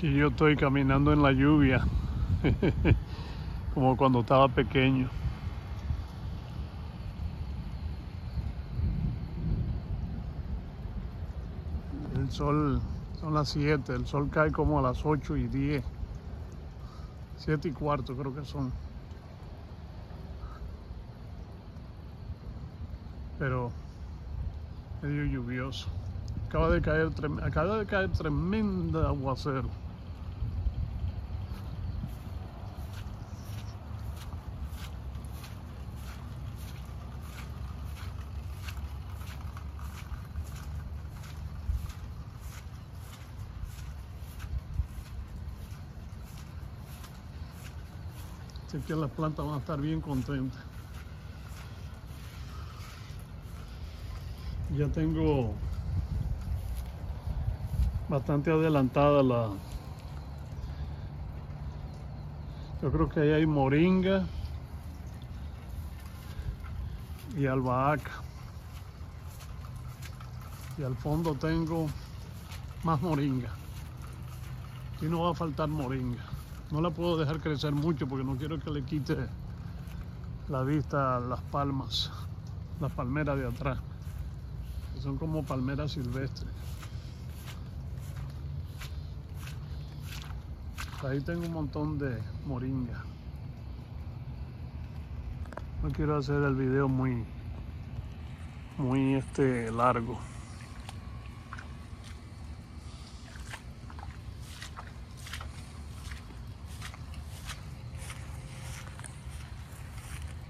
Aquí yo estoy caminando en la lluvia, como cuando estaba pequeño. El sol, son las 7, el sol cae como a las 8:10, 7:15 creo que son. Pero medio lluvioso. Acaba de caer tremenda aguacero. Así que las plantas van a estar bien contentas. Ya tengo bastante adelantada yo creo que ahí hay moringa y albahaca. Y al fondo tengo más moringa. Aquí no va a faltar moringa. No la puedo dejar crecer mucho porque no quiero que le quite la vista a las palmas, las palmeras de atrás, que son como palmeras silvestres. Ahí tengo un montón de moringa. No quiero hacer el video muy largo.